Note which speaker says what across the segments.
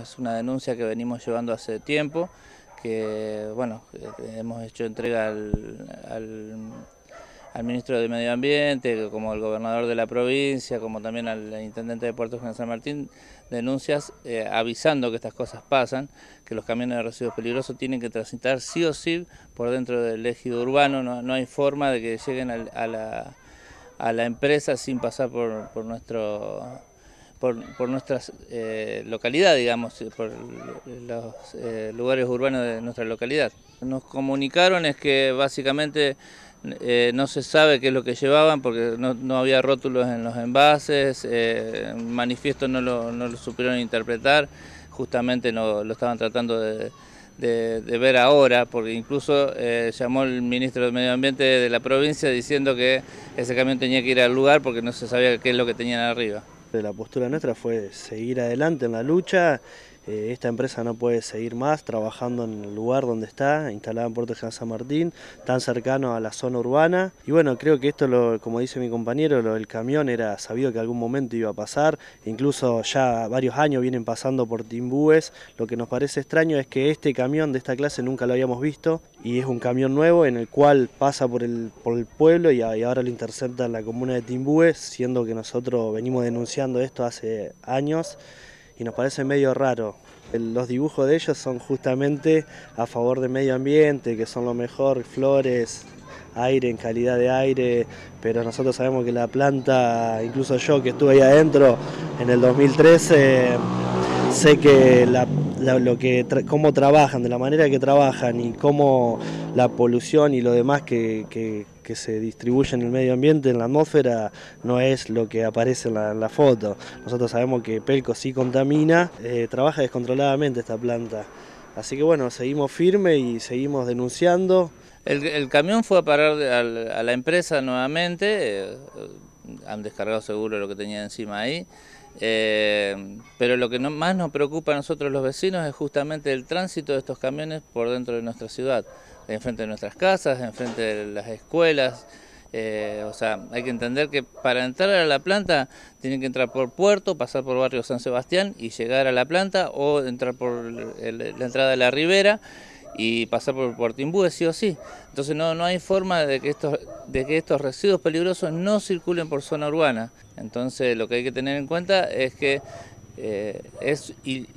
Speaker 1: es una denuncia que venimos llevando hace tiempo, que bueno, hemos hecho entrega al ministro de Medio Ambiente, como al gobernador de la provincia, como también al intendente de Puerto General San Martín, denuncias avisando que estas cosas pasan, que los camiones de residuos peligrosos tienen que transitar sí o sí por dentro del ejido urbano, no hay forma de que lleguen a la empresa sin pasar por nuestra localidad, digamos, por los lugares urbanos de nuestra localidad. Nos comunicaron es que básicamente no se sabe qué es lo que llevaban porque no había rótulos en los envases, el manifiesto no lo supieron interpretar, justamente lo estaban tratando de ver ahora, porque incluso llamó el ministro de Medio Ambiente de la provincia diciendo que ese camión tenía que ir al lugar porque no se sabía qué es lo que tenían arriba.
Speaker 2: La postura nuestra fue seguir adelante en la lucha. Esta empresa no puede seguir más trabajando en el lugar donde está, instalada en Puerto General San Martín, tan cercano a la zona urbana. Y bueno, creo que esto, como dice mi compañero, lo del camión era sabido que algún momento iba a pasar. Incluso ya varios años vienen pasando por Timbúes. Lo que nos parece extraño es que este camión de esta clase nunca lo habíamos visto y es un camión nuevo en el cual pasa por el pueblo y ahora lo intercepta en la comuna de Timbúes, siendo que nosotros venimos denunciando esto hace años. Y nos parece medio raro. Los dibujos de ellos son justamente a favor del medio ambiente, que son lo mejor, flores, aire, en calidad de aire, pero nosotros sabemos que la planta, incluso yo que estuve ahí adentro en el 2013, sé que cómo trabajan, de la manera que trabajan y cómo la polución y lo demás que se distribuye en el medio ambiente, en la atmósfera, no es lo que aparece en la foto. Nosotros sabemos que Pelco sí contamina, trabaja descontroladamente esta planta. Así que bueno, seguimos firmes y seguimos denunciando.
Speaker 1: El camión fue a parar a la empresa nuevamente, han descargado seguro lo que tenía encima ahí, pero lo que más nos preocupa a nosotros los vecinos es justamente el tránsito de estos camiones por dentro de nuestra ciudad, enfrente de nuestras casas, enfrente de las escuelas. O sea, hay que entender que para entrar a la planta tienen que entrar por Puerto, pasar por Barrio San Sebastián y llegar a la planta, o entrar por la entrada de la Ribera y pasar por Timbúes sí o sí. Entonces no hay forma de que estos residuos peligrosos no circulen por zona urbana. Entonces lo que hay que tener en cuenta es que es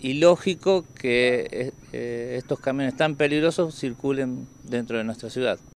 Speaker 1: ilógico que estos camiones tan peligrosos circulen dentro de nuestra ciudad.